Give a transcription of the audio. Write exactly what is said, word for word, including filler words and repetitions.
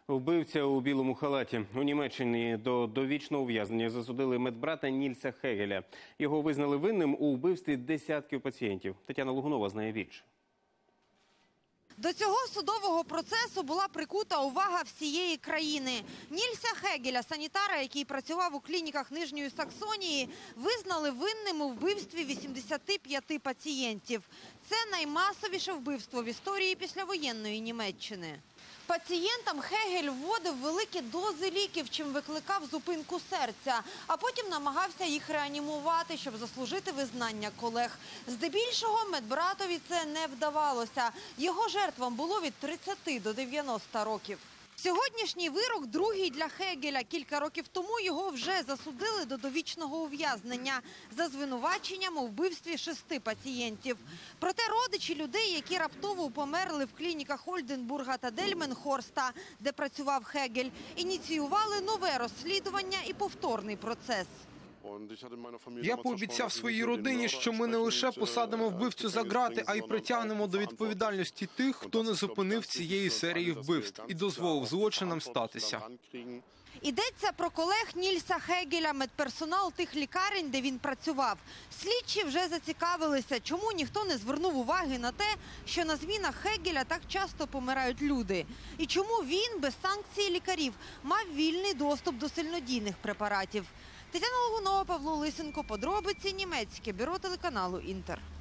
Вбивця у білому халаті. У Німеччині до довічного ув'язнення засудили медбрата Нільса Хегеля. Його визнали винним у вбивстві десятків пацієнтів. Тетяна Логунова знає більше. До цього судового процесу була прикута увага всієї країни. Нільса Хегеля, санітара, який працював у клініках Нижньої Саксонії, визнали винним у вбивстві вісімдесяти п'яти пацієнтів. Це наймасовіше вбивство в історії післявоєнної Німеччини. Пацієнтам Хегель вводив великі дози ліків, чим викликав зупинку серця, а потім намагався їх реанімувати, щоб заслужити визнання колег. Здебільшого медбратові це не вдавалося. Його жертвам було від тридцяти до дев'яноста років. Сьогоднішній вирок другий для Хегеля. Кілька років тому його вже засудили до довічного ув'язнення за звинуваченням у вбивстві шести пацієнтів. Проте родичі людей, які раптово померли в клініках Ольденбурга та Дельменхорста, де працював Хегель, ініціювали нове розслідування і повторний процес. Я пообіцяв своїй родині, що ми не лише посадимо вбивцю за ґрати, а й притягнемо до відповідальності тих, хто не зупинив цієї серії вбивств і дозволив злочинам статися. Йдеться про колег Нільса Хегеля, медперсонал тих лікарень, де він працював. Слідчі вже зацікавилися, чому ніхто не звернув уваги на те, що на змінах Хегеля так часто помирають люди. І чому він, без санкції лікарів, мав вільний доступ до сильнодійних препаратів. Тетяна Логунова, Павло Лисенко. Подробиці. Німецьке бюро телеканалу «Інтер».